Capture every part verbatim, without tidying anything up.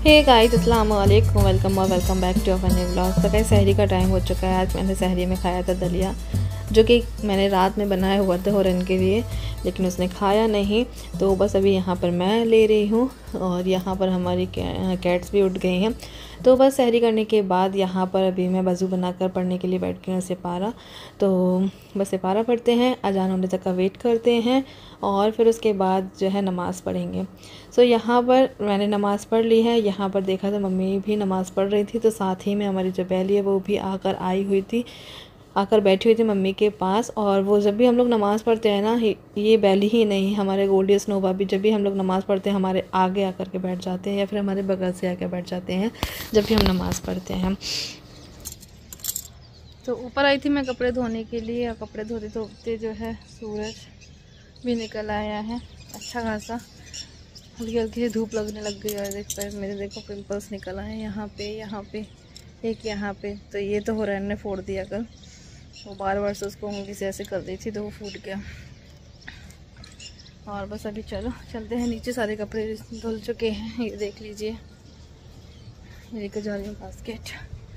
Hey guys, अस्सलाम वालेकुम, welcome और welcome back to our new blog. तो गाइस सहरी का टाइम हो चुका है। आज मैंने सहरी में खाया था दलिया, जो कि मैंने रात में बनाया हुआ था हुरन के लिए, लेकिन उसने खाया नहीं। तो बस अभी यहाँ पर मैं ले रही हूँ और यहाँ पर हमारी कैट्स भी उठ गई हैं। तो बस सहरी करने के बाद यहाँ पर अभी मैं वज़ू बनाकर पढ़ने के लिए बैठ गई हूँ सिपारा। तो बस सिपारा पढ़ते हैं, अजान होने तक का वेट करते हैं और फिर उसके बाद जो है नमाज़ पढ़ेंगे। सो यहाँ पर मैंने नमाज़ पढ़ ली है। यहाँ पर देखा तो मम्मी भी नमाज़ पढ़ रही थी, तो साथ ही में हमारी जो बैली है वो भी आकर आई हुई थी, आकर बैठी हुई थी मम्मी के पास। और वो जब भी हम लोग नमाज़ पढ़ते हैं ना, ये बैली ही नहीं, हमारे गोल्डी स्नोबा भी जब भी हम लोग नमाज़ पढ़ते हैं हमारे आगे आकर के बैठ जाते हैं या फिर हमारे बगल से आकर बैठ जाते हैं जब भी हम नमाज़ पढ़ते हैं। तो ऊपर आई थी मैं कपड़े धोने के लिए, और कपड़े धोते धोते जो है सूरज भी निकल आया है अच्छा खासा, हल्की हल्की धूप लगने लग गई। और देख पर मेरे देखो पिंपल्स निकल आए यहाँ पे, यहाँ पे एक, यहाँ पे। तो ये तो हुरैन ने फोड़ दिया कल, वो बार बार से उसको उंगली से ऐसे कर दी थी तो वो फूट गया। और बस अभी चलो चलते हैं नीचे। सारे कपड़े धुल चुके हैं, ये देख लीजिए, ये लेकर जा रही हूँ बास्केट।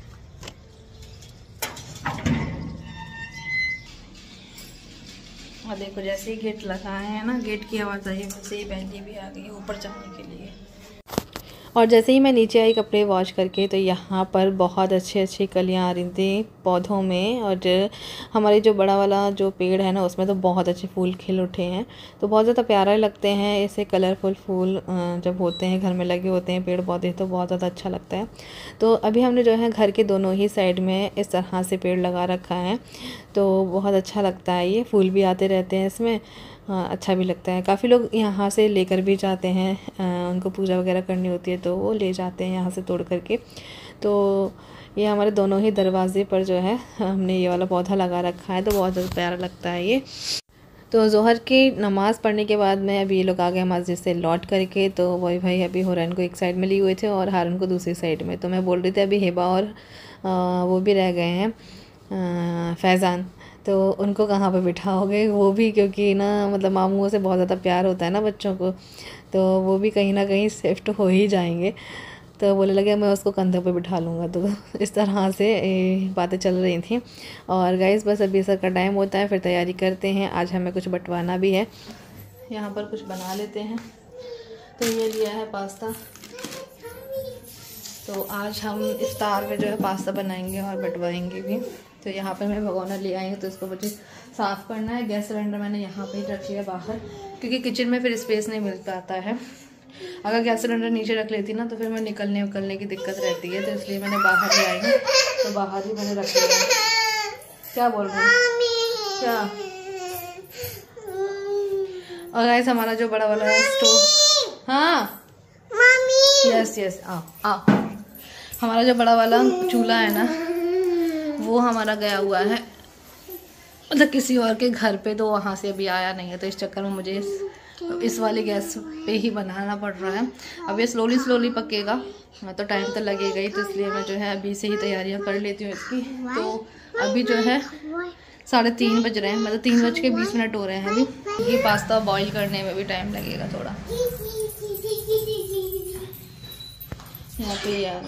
और देखो जैसे ही गेट लगाए हैं ना, गेट की आवाज़ आई, वैसे ही बैली भी आ गई ऊपर जाने के लिए। और जैसे ही मैं नीचे आई कपड़े वॉश करके, तो यहाँ पर बहुत अच्छी अच्छी कलियाँ आ रही थी पौधों में। और हमारे जो बड़ा वाला जो पेड़ है ना, उसमें तो बहुत अच्छे फूल खिल उठे हैं। तो बहुत ज़्यादा प्यारा लगते हैं ऐसे कलरफुल फूल जब होते हैं, घर में लगे होते हैं पेड़ पौधे, तो बहुत ज़्यादा अच्छा लगता है। तो अभी हमने जो है घर के दोनों ही साइड में इस तरह से पेड़ लगा रखा है, तो बहुत अच्छा लगता है। ये फूल भी आते रहते हैं इसमें, हाँ अच्छा भी लगता है। काफ़ी लोग यहाँ से लेकर भी जाते हैं, आ, उनको पूजा वगैरह करनी होती है तो वो ले जाते हैं यहाँ से तोड़ करके। तो ये हमारे दोनों ही दरवाज़े पर जो है हमने ये वाला पौधा लगा रखा है, तो बहुत ज़्यादा प्यारा लगता है ये। तो ज़ोहर की नमाज़ पढ़ने के बाद में अभी ये लोग आ गए मस्जिद से लौट करके। तो वही भाई अभी हुरैन को एक साइड में लिए हुए थे और हारून को दूसरी साइड में। तो मैं बोल रही थी अभी हिबा और आ, वो भी रह गए हैं फैज़ान, तो उनको कहाँ पे बिठाओगे? वो भी क्योंकि ना मतलब मामूओं से बहुत ज़्यादा प्यार होता है ना बच्चों को, तो वो भी कहीं ना कहीं शिफ्ट हो ही जाएंगे। तो बोले लगे मैं उसको कंधों पे बिठा लूँगा। तो इस तरह से बातें चल रही थी। और गाइस बस अभी सर का टाइम होता है, फिर तैयारी करते हैं। आज हमें कुछ बंटवाना भी है, यहाँ पर कुछ बना लेते हैं। तो ये लिया है पास्ता, तो आज हम इफ्तार में जो है पास्ता बनाएंगे और बंटवाएंगे भी। तो यहाँ पर मैं भगोना ले आई हूँ, तो इसको मुझे साफ़ करना है। गैस सिलेंडर मैंने यहाँ पे ही रख लिया बाहर, क्योंकि किचन में फिर स्पेस नहीं मिल पाता है। अगर गैस सिलेंडर नीचे रख लेती ना तो फिर मैं निकलने उकलने की दिक्कत रहती है, तो इसलिए मैंने बाहर ले आई हूँ। तो बाहर ही मैंने रख लिया। क्या बोल रही हूँ क्या? और गाइस हमारा जो बड़ा वाला स्टोव, हाँ यस यस आओ आओ, हमारा जो बड़ा वाला चूल्हा है ना, वो हमारा गया हुआ है मतलब किसी और के घर पे, तो वहाँ से अभी आया नहीं है। तो इस चक्कर में मुझे इस, इस वाले गैस पे ही बनाना पड़ रहा है। अब ये स्लोली स्लोली पकेगा, तो टाइम तो लगेगा ही, तो इसलिए मैं जो है अभी से ही तैयारियां कर लेती हूँ इसकी। तो अभी जो है साढ़े तीन बज रहे हैं, मतलब तीन बज के बीस मिनट हो रहे हैं अभी। ये पास्ता बॉईल करने में भी टाइम लगेगा थोड़ा। यहाँ पे यार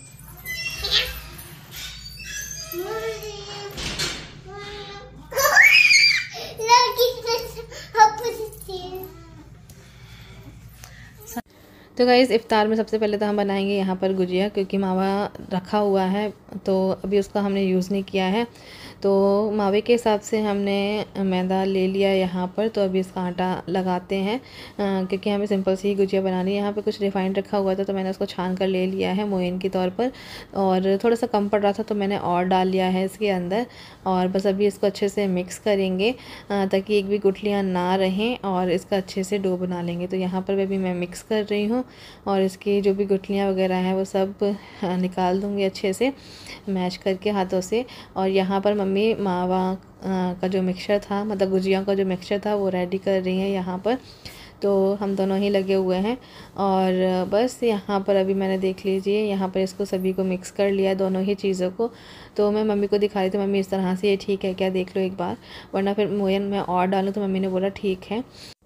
तो गाइस इफ्तार में सबसे पहले तो हम बनाएंगे यहाँ पर गुजिया, क्योंकि मावा रखा हुआ है तो अभी उसका हमने यूज़ नहीं किया है। तो मावे के हिसाब से हमने मैदा ले लिया यहाँ पर। तो अभी इसका आटा लगाते हैं, क्योंकि हमें सिंपल सी ही गुजिया बनानी है। यहाँ पे कुछ रिफाइंड रखा हुआ था तो मैंने उसको छान कर ले लिया है मोइन के तौर पर, और थोड़ा सा कम पड़ रहा था तो मैंने और डाल लिया है इसके अंदर। और बस अभी इसको अच्छे से मिक्स करेंगे ताकि एक भी गुठलियाँ ना रहें, और इसका अच्छे से डो बना लेंगे। तो यहाँ पर भी मैं मिक्स कर रही हूँ और इसकी जो भी गुठलियाँ वगैरह हैं वो सब निकाल दूँगी अच्छे से मैश करके हाथों से। और यहाँ पर मम्मी मावा का जो मिक्सचर था, मतलब गुजिया का जो मिक्सचर था, वो रेडी कर रही हैं यहाँ पर। तो हम दोनों ही लगे हुए हैं। और बस यहाँ पर अभी मैंने देख लीजिए यहाँ पर इसको सभी को मिक्स कर लिया, दोनों ही चीज़ों को। तो मैं मम्मी को दिखा रही थी, मम्मी इस तरह से ये ठीक है क्या, देख लो एक बार, वरना फिर मोयन मैं और डालूँ। तो मम्मी ने बोला ठीक है।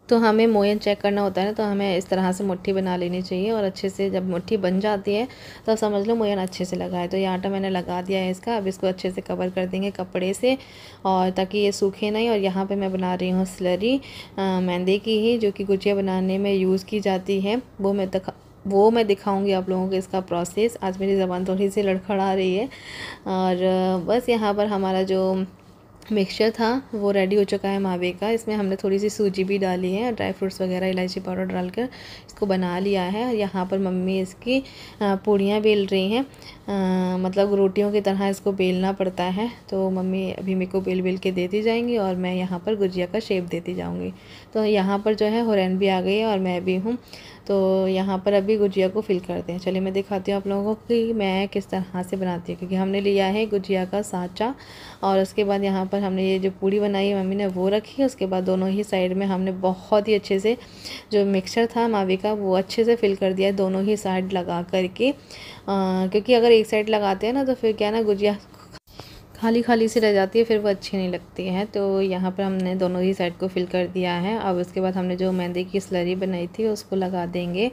तो हमें मोयन चेक करना होता है ना, तो हमें इस तरह से मुट्ठी बना लेनी चाहिए और अच्छे से जब मुट्ठी बन जाती है तो समझ लो मोयन अच्छे से लगा है। तो ये आटा मैंने लगा दिया है इसका। अब इसको अच्छे से कवर कर देंगे कपड़े से और ताकि ये सूखे नहीं। और यहाँ पे मैं बना रही हूँ स्लरी मैदे की ही, जो कि गुजिया बनाने में यूज़ की जाती है। वो मैं दिखा वो मैं दिखाऊंगी आप लोगों को इसका प्रोसेस। आज मेरी ज़बान थोड़ी सी लड़खड़ा रही है। और बस यहाँ पर हमारा जो मिक्सचर था वो रेडी हो चुका है मावे का। इसमें हमने थोड़ी सी सूजी भी डाली है, ड्राई फ्रूट्स वगैरह, इलायची पाउडर डालकर इसको बना लिया है। और यहाँ पर मम्मी इसकी पूड़ियाँ बेल रही हैं, मतलब रोटियों की तरह इसको बेलना पड़ता है। तो मम्मी अभी मेरे को बेल बेल के देती जाएंगी और मैं यहाँ पर गुजिया का शेप देती जाऊँगी। तो यहाँ पर जो है हुरैन भी आ गई है और मैं भी हूँ। तो यहाँ पर अभी गुजिया को फिल करते हैं। चलिए मैं दिखाती हूँ आप लोगों को कि मैं किस तरह से बनाती हूँ। क्योंकि हमने लिया है गुजिया का सांचा और उसके बाद यहाँ पर हमने ये जो पूड़ी बनाई है मम्मी ने वो रखी। उसके बाद दोनों ही साइड में हमने बहुत ही अच्छे से जो मिक्सचर था मावे का वो अच्छे से फिल कर दिया है दोनों ही साइड लगा करके। क्योंकि अगर एक साइड लगाते हैं ना तो फिर क्या ना गुजिया खाली खाली सी रह जाती है, फिर वो अच्छी नहीं लगती है। तो यहाँ पर हमने दोनों ही साइड को फिल कर दिया है। अब उसके बाद हमने जो मैदे की स्लरी बनाई थी उसको लगा देंगे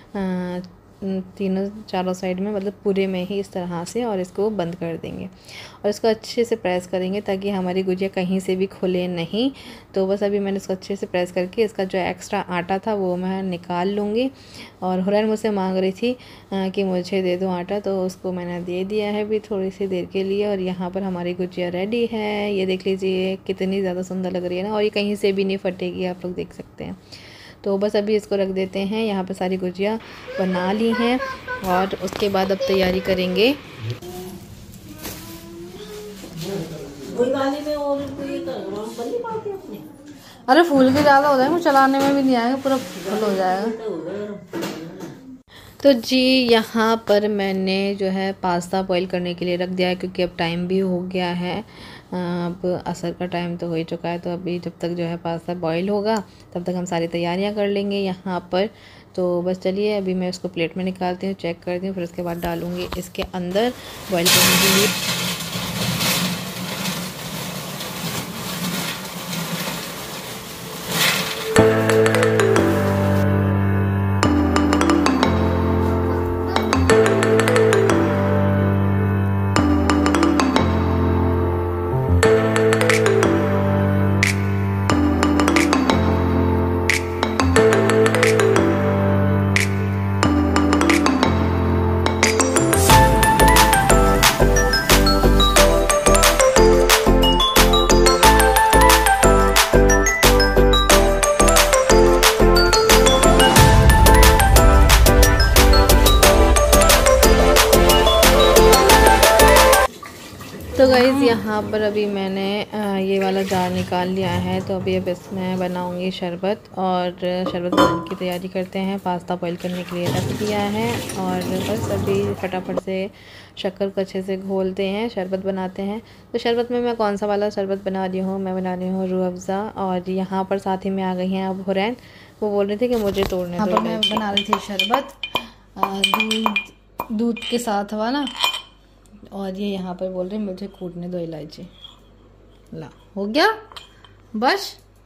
तीनों चारों साइड में, मतलब पूरे में ही इस तरह से, और इसको बंद कर देंगे और इसको अच्छे से प्रेस करेंगे ताकि हमारी गुजिया कहीं से भी खुले नहीं। तो बस अभी मैंने इसको अच्छे से प्रेस करके इसका जो एक्स्ट्रा आटा था वो मैं निकाल लूँगी। और हुरैन मुझसे मांग रही थी कि मुझे दे दो आटा, तो उसको मैंने दे दिया है भी थोड़ी सी देर के लिए। और यहाँ पर हमारी गुजिया रेडी है। ये देख लीजिए कितनी ज़्यादा सुंदर लग रही है ना, और ये कहीं से भी नहीं फटेगी, आप लोग देख सकते हैं। तो बस अभी इसको रख देते हैं। यहाँ पर सारी गुजिया बना ली हैं और उसके बाद अब तैयारी करेंगे। अरे फूल भी ज़्यादा हो जाएगा, चलाने में भी नहीं आएगा, पूरा फुल हो जाएगा। तो जी यहाँ पर मैंने जो है पास्ता बॉईल करने के लिए रख दिया है, क्योंकि अब टाइम भी हो गया है, अब असर का टाइम तो हो ही चुका है। तो अभी जब तक जो है पास्ता बॉईल होगा तब तक हम सारी तैयारियां कर लेंगे यहाँ पर। तो बस चलिए अभी मैं उसको प्लेट में निकालती हूँ, चेक करती हूँ, फिर उसके बाद डालूँगी इसके अंदर बॉईल करने के लिए। तो गाइज़ यहाँ पर अभी मैंने ये वाला जार निकाल लिया है। तो अभी अब इसमें बनाऊंगी शरबत, और शरबत बनाने की तैयारी करते हैं। पास्ता बॉईल करने के लिए रख दिया है और बस अभी फटाफट से शक्कर को अच्छे से घोलते हैं, शरबत बनाते हैं। तो शरबत में मैं कौन सा वाला शरबत बना रही हूँ, मैं बना रही हूँ रूह अफ़ज़ा। और यहाँ पर साथ ही में आ गई हैं अब हुरैन, वो बोल रहे थे कि मुझे तोड़ने दो। यहाँ पर मैं बना रही थी शरबत दूध दूध के साथ हुआ ना, और ये यहाँ पर बोल रहे हैं मुझे कूटने दो इलायची। ला हो गया, बस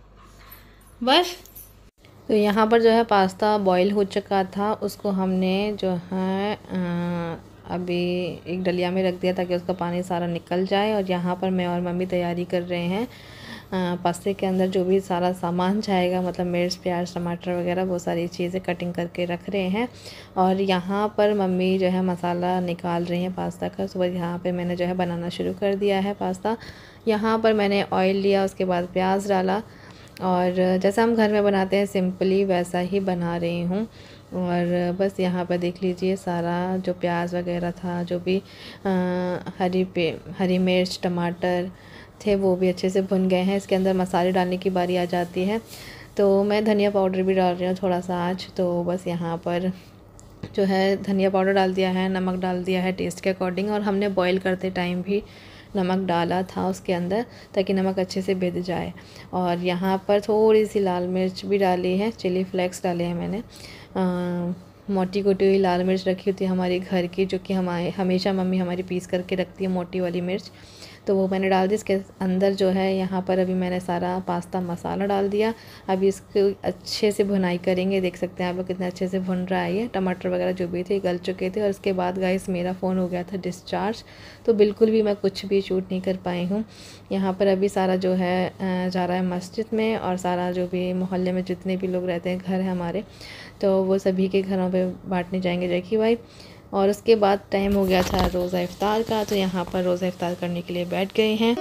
बस। तो यहाँ पर जो है पास्ता बॉईल हो चुका था, उसको हमने जो है आ, अभी एक डलिया में रख दिया ताकि उसका पानी सारा निकल जाए। और यहाँ पर मैं और मम्मी तैयारी कर रहे हैं पास्ते के अंदर जो भी सारा सामान जाएगा, मतलब मिर्च, प्याज, टमाटर वगैरह, वो सारी चीज़ें कटिंग करके रख रहे हैं। और यहाँ पर मम्मी जो है मसाला निकाल रही हैं पास्ता का। तो यहाँ पे मैंने जो है बनाना शुरू कर दिया है पास्ता। यहाँ पर मैंने ऑयल लिया, उसके बाद प्याज डाला, और जैसा हम घर में बनाते हैं सिंपली वैसा ही बना रही हूँ। और बस यहाँ पर देख लीजिए सारा जो प्याज वगैरह था, जो भी आ, हरी पे हरी मिर्च, टमाटर थे, वो भी अच्छे से भुन गए हैं। इसके अंदर मसाले डालने की बारी आ जाती है, तो मैं धनिया पाउडर भी डाल रही हूँ थोड़ा सा आज। तो बस यहाँ पर जो है धनिया पाउडर डाल दिया है, नमक डाल दिया है टेस्ट के अकॉर्डिंग। और हमने बॉईल करते टाइम भी नमक डाला था उसके अंदर, ताकि नमक अच्छे से भिद जाए। और यहाँ पर थोड़ी सी लाल मिर्च भी डाली है, चिली फ्लेक्स डाले हैं मैंने। आ, मोटी कुटी हुई लाल मिर्च रखी होती है हमारी घर की, जो कि हमारे हमेशा मम्मी हमारी पीस करके रखती है, मोटी वाली मिर्च। तो वो मैंने डाल दी। इसके अंदर जो है यहाँ पर अभी मैंने सारा पास्ता मसाला डाल दिया। अभी इसको अच्छे से भुनाई करेंगे। देख सकते हैं आप लोग कितने अच्छे से भुन रहा है ये। टमाटर वगैरह जो भी थे गल चुके थे। और उसके बाद गाइस मेरा फ़ोन हो गया था डिस्चार्ज, तो बिल्कुल भी मैं कुछ भी शूट नहीं कर पाई हूँ। यहाँ पर अभी सारा जो है जा रहा है मस्जिद में, और सारा जो भी मोहल्ले में जितने भी लोग रहते हैं, घर है हमारे, तो वो सभी के घरों पे बांटने जाएंगे जैकी भाई। और उसके बाद टाइम हो गया था रोज़ा इफ्तार का, तो यहाँ पर रोज़ा इफ्तार करने के लिए बैठ गए हैं।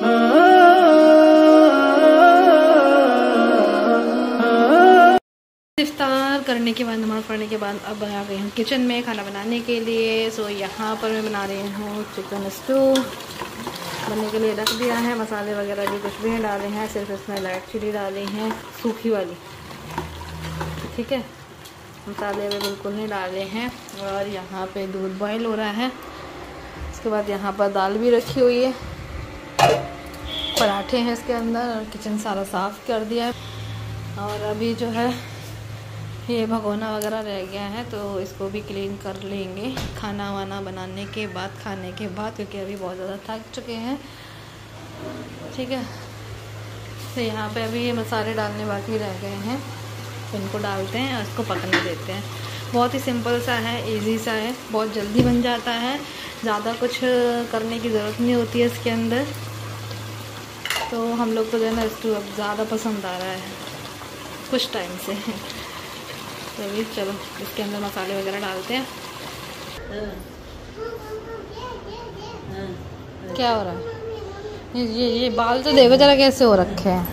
इफ्तार करने के बाद, नमाज़ पढ़ने के बाद अब आ गए हम किचन में खाना बनाने के लिए। सो यहाँ पर मैं बना रही हूँ चिकन स्टू। बनने के लिए रख दिया है। मसाले वगैरह भी कुछ भी नहीं डाले हैं, सिर्फ इसमें लाइट चिली डाली हैं, सूखी वाली, ठीक है। मसाले भी बिल्कुल नहीं डाले हैं। और यहाँ पे दूध बॉईल हो रहा है। उसके बाद यहाँ पर दाल भी रखी हुई है, पराठे हैं इसके अंदर, और किचन सारा साफ़ कर दिया है। और अभी जो है ये भगोना वगैरह रह गया है, तो इसको भी क्लीन कर लेंगे खाना वाना बनाने के बाद, खाने के बाद, क्योंकि अभी बहुत ज़्यादा थक चुके हैं, ठीक है। तो यहाँ पे अभी ये मसाले डालने बाकी रह गए हैं, इनको डालते हैं और इसको पकने देते हैं। बहुत ही सिंपल सा है, इजी सा है, बहुत जल्दी बन जाता है, ज़्यादा कुछ करने की ज़रूरत नहीं होती है इसके अंदर। तो हम लोग को जो है ना स्टू अब ज़्यादा पसंद आ रहा है कुछ टाइम से। तो अभी चलो इसके अंदर मसाले वगैरह डालते हैं। क्या हो रहा है? ये ये बाल तो देखो जरा कैसे हो रखे हैं।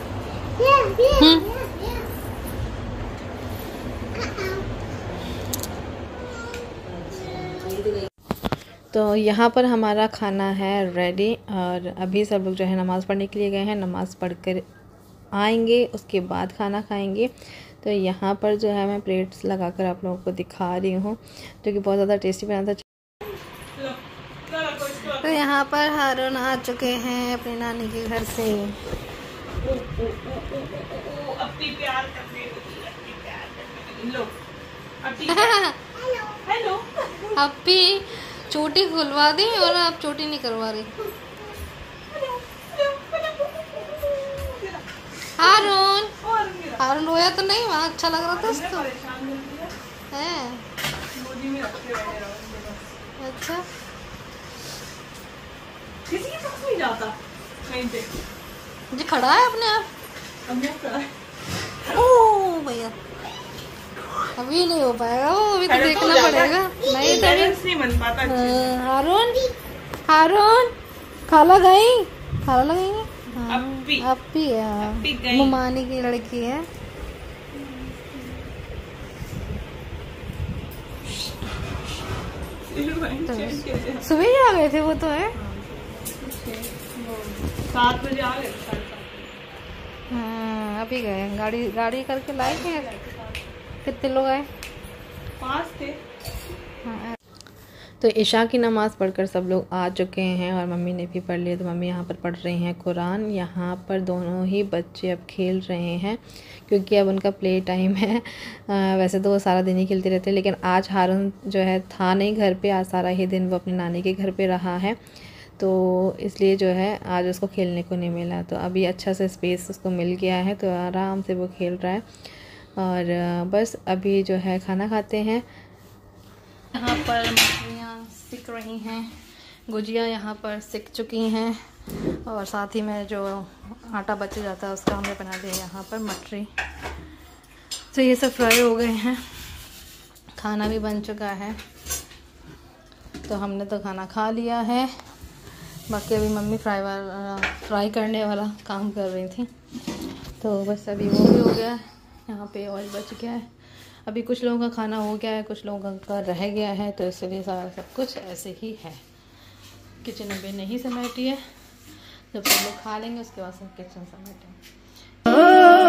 तो यहाँ पर हमारा खाना है रेडी, और अभी सब लोग जो है नमाज़ पढ़ने के लिए गए हैं। नमाज़ पढ़कर आएंगे, उसके बाद खाना खाएंगे। तो यहाँ पर जो है मैं प्लेट्स लगाकर आप लोगों को दिखा रही हूँ, जो कि बहुत ज़्यादा टेस्टी बना था। तो यहाँ पर हारून आ चुके हैं अपनी नानी के घर से। हेलो अप्पी चोटी खुलवा दी और आप चोटी नहीं करवा रही। हारून हारून रोया तो नहीं? वहाँ अच्छा लग रहा था उसको है। अच्छा किसी के पास नहीं जाता कहीं पे, जी खड़ा है अपने आप। अब खड़ा है। ओ भैया अभी नहीं हो पाएगा वो, अभी तो देखना तो पड़ेगा। नहीं तो नहीं बन पाता। हारून हारून खाला गई, खाला लगेंगे। अप्पी अप्पी है, ममानी की लड़की है। तो सुबह ही आ गए थे वो तो है। सात बजे आ गए। हाँ अभी गए, गाड़ी गाड़ी करके लाए थे। कितने लोग आए? पाँच थे। हाँ। तो इशा की नमाज़ पढ़कर सब लोग आ चुके हैं, और मम्मी ने भी पढ़ लिया। तो मम्मी यहाँ पर पढ़ रही हैं कुरान। यहाँ पर दोनों ही बच्चे अब खेल रहे हैं, क्योंकि अब उनका प्ले टाइम है। आ, वैसे तो वो सारा दिन ही खेलते रहते हैं, लेकिन आज हारून जो है था नहीं घर पे। आज सारा ही दिन वो अपनी नानी के घर पे रहा है, तो इसलिए जो है आज उसको खेलने को नहीं मिला। तो अभी अच्छा सा स्पेस उसको मिल गया है, तो आराम से वो खेल रहा है। और बस अभी जो है खाना खाते हैं। यहाँ पर मछलियाँ सिक रही हैं, गुजिया यहाँ पर सिक चुकी हैं, और साथ ही में जो आटा बच जाता है उसका हमने बना दिया यहाँ पर मटरी। तो ये सब फ्राई हो गए हैं, खाना भी बन चुका है। तो हमने तो खाना खा लिया है, बाकी अभी मम्मी फ्राई वाला फ्राई करने वाला काम कर रही थी। तो बस अभी वो भी हो गया, यहाँ पे ऑयल बच गया है। अभी कुछ लोगों का खाना हो गया है, कुछ लोगों का रह गया है, तो इसलिए सारा सब कुछ ऐसे ही है। किचन अभी नहीं समेटी है, जब सब लोग खा लेंगे उसके बाद सब किचन समेटेंगे।